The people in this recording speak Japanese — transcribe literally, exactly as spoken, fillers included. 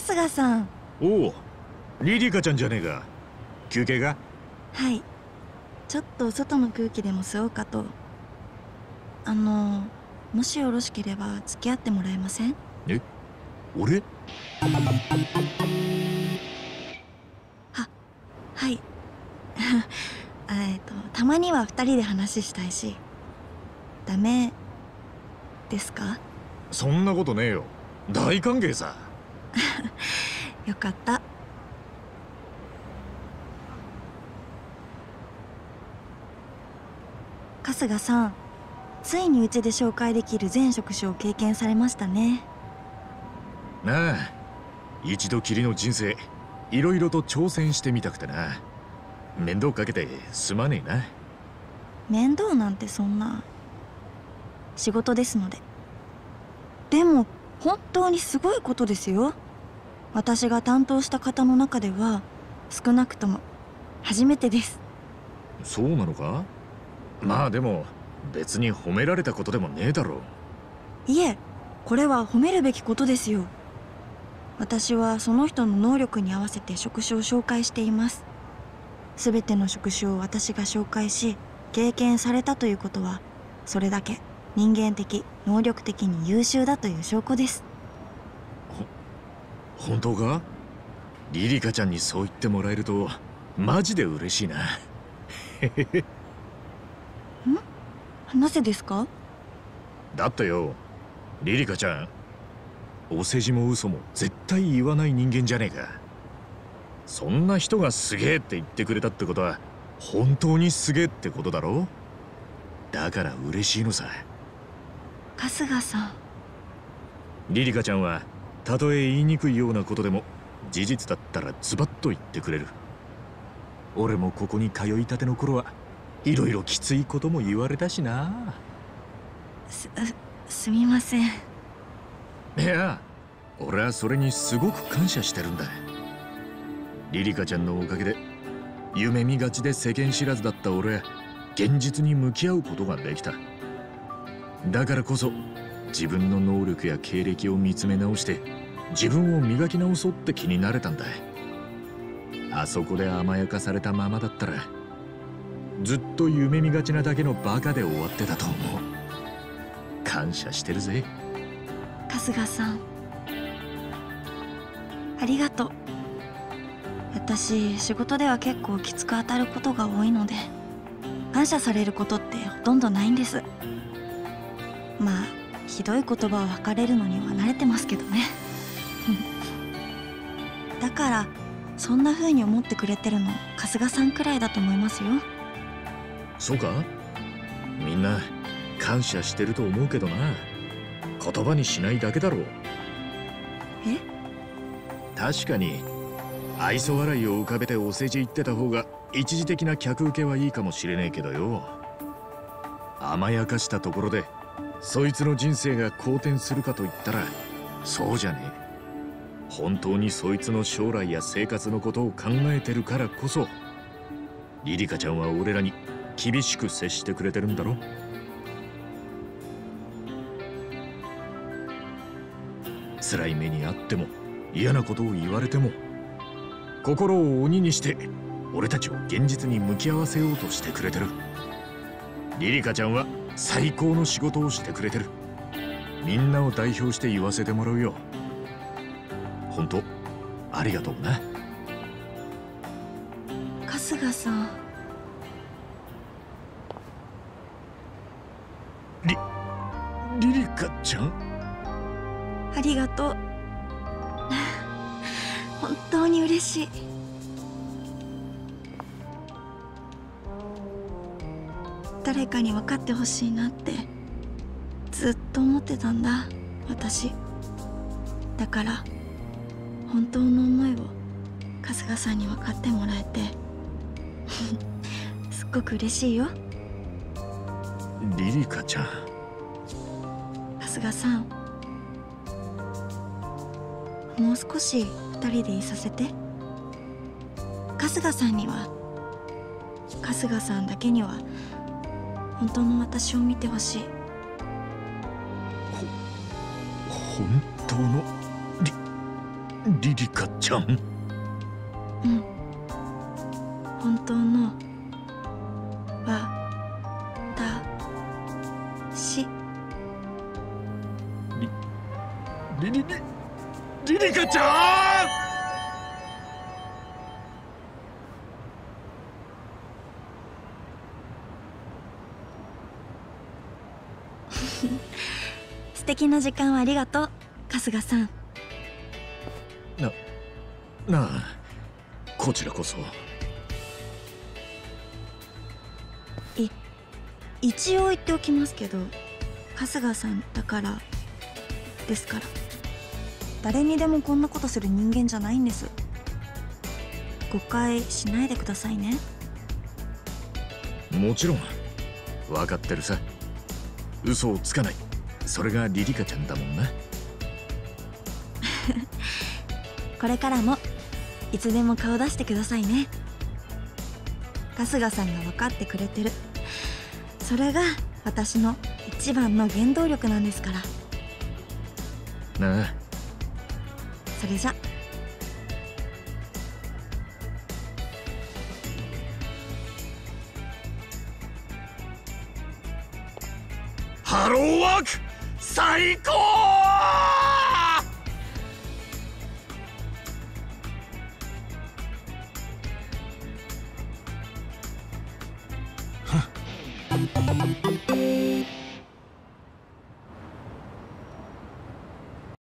春日さん。 おお、リリカちゃんじゃねえか。休憩が？ はい、ちょっと外の空気でも吸おうかと。あのもしよろしければ付き合ってもらえません？ え、俺？ は、はいえっとたまには二人で話したいし。ダメですか？ そんなことねえよ、大歓迎さ。 よかった。春日さん、ついにうちで紹介できる全職種を経験されましたね。 なあ、一度きりの人生、いろいろと挑戦してみたくてな。面倒かけてすまねえな。 面倒なんてそんな。仕事ですので。でも本当にすごいことですよ。私が担当した方の中では少なくとも初めてです。 そうなのか？まあでも別に褒められたことでもねえだろう。 いえ、これは褒めるべきことですよ。私はその人の能力に合わせて職種を紹介しています。すべての職種を私が紹介し経験されたということは、それだけ人間的能力的に優秀だという証拠です。 ほ本当か？リリカちゃんにそう言ってもらえるとマジで嬉しいな。へへへ。 ん？なぜですか？ だってよ、リリカちゃん、お世辞も嘘も絶対言わない人間じゃねえか。そんな人がすげえって言ってくれたってことは本当にすげえってことだろ。だから嬉しいのさ。 春日さん。 リリカちゃんはたとえ言いにくいようなことでも事実だったらズバッと言ってくれる。俺もここに通いたての頃はいろいろきついことも言われたしな。 す、すみません。 いや、俺はそれにすごく感謝してるんだ。リリカちゃんのおかげで夢見がちで世間知らずだった俺は現実に向き合うことができた。だからこそ自分の能力や経歴を見つめ直して自分を磨き直そうって気になれたんだ。あそこで甘やかされたままだったらずっと夢見がちなだけのバカで終わってたと思う。感謝してるぜ。 春日さん、ありがとう。私、仕事では結構きつく当たることが多いので感謝されることってほとんどないんです。まあひどい言葉を吐かれるのには慣れてますけどねだからそんな風に思ってくれてるの春日さんくらいだと思いますよ。 そうか？みんな感謝してると思うけどな。言葉にしないだけだろう。 え？ 確かに愛想笑いを浮かべてお世辞言ってた方が一時的な客受けはいいかもしれねえけどよ、甘やかしたところでそいつの人生が好転するかと言ったらそうじゃねえ。本当にそいつの将来や生活のことを考えてるからこそリリカちゃんは俺らに厳しく接してくれてるんだろ。辛い目にあっても嫌なことを言われても心を鬼にして俺たちを現実に向き合わせようとしてくれてる。リリカちゃんは最高の仕事をしてくれてる。みんなを代表して言わせてもらうよ。本当ありがとうな。 春日さん。 リリリカちゃん、 ありがとう本当に嬉しい。誰かに分かってほしいなってずっと思ってたんだ私。だから本当の思いを春日さんに分かってもらえてすっごく嬉しいよ。 リリカちゃん。 春日さん、もう少し二人でいさせて。春日さんには春日さんだけには本当の私を見てほしい。 ほ本当のリリリカちゃん。 うん、本当のわたしリリリリリカちゃん。 素敵な時間をありがとう、春日さん。 な、なあ、こちらこそ。 い、一応言っておきますけど、春日さんだからですから。誰にでもこんなことする人間じゃないんです。誤解しないでくださいね。 もちろん分かってるさ。嘘をつかない、それがリリカちゃんだもんな。 これからもいつでも顔出してくださいね。春日さんが分かってくれてる、それが私の一番の原動力なんですから。 なあ。 それじゃ。 ハローワーク最高。はっ